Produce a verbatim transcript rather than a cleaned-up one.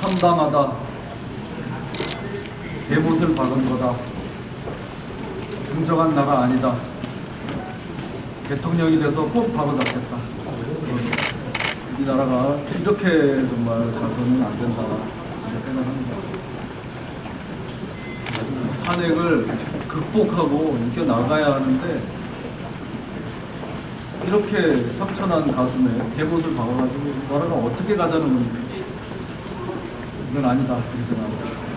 참담하다. 대못을 박은 거다. 긍정한 나라 아니다. 대통령이 돼서 꼭 바로 잡겠다. 이 나라가 이렇게 정말 가서는 안 된다 생각합니다. 탄핵을 극복하고 이겨나가야 하는데 이렇게 상처난 가슴에 대못을 박아가지고 나라가 어떻게 가자는 겁니까? 이건 아니다 이렇게 생각합니다.